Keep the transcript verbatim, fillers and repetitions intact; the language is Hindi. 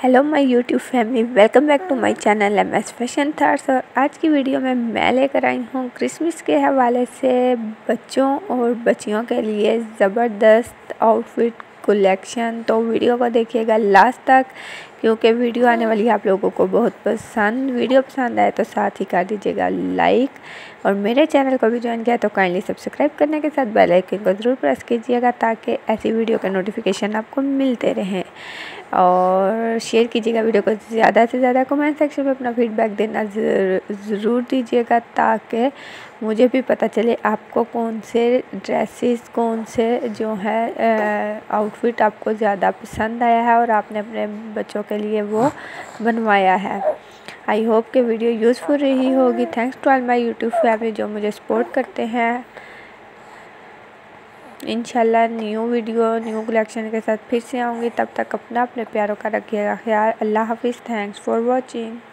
Hello my YouTube family, welcome back to my channel M S fashion thoughts. और आज की वीडियो में मैं लेकर आई हूँ क्रिसमस के हवाले से बच्चों और बच्चियों के लिए ज़बरदस्त आउटफिट कलेक्शन। तो वीडियो को देखिएगा लास्ट तक, क्योंकि वीडियो आने वाली है आप लोगों को बहुत पसंद। वीडियो पसंद आए तो साथ ही कर दीजिएगा लाइक, और मेरे चैनल को भी ज्वाइन किया तो काइंडली सब्सक्राइब करने के साथ बेल आइकन को ज़रूर प्रेस कीजिएगा, ताकि ऐसी वीडियो के नोटिफिकेशन आपको मिलते रहें। और शेयर कीजिएगा वीडियो को ज़्यादा से ज़्यादा। कमेंट सेक्शन में अपना फीडबैक देना ज़रूर दीजिएगा, ताकि मुझे भी पता चले आपको कौन से ड्रेसेस, कौन से जो है आउटफिट आपको ज़्यादा पसंद आया है और आपने अपने बच्चों के लिए वो बनवाया है। आई होप कि वीडियो यूज़फुल रही होगी। Thanks to all my YouTube family जो मुझे सपोर्ट करते हैं। इंशाल्लाह न्यू वीडियो न्यू कलेक्शन के साथ फिर से आऊँगी। तब तक अपना अपने प्यारों का रखिएगा ख्याल। अल्लाह हाफिज़। Thanks for watching.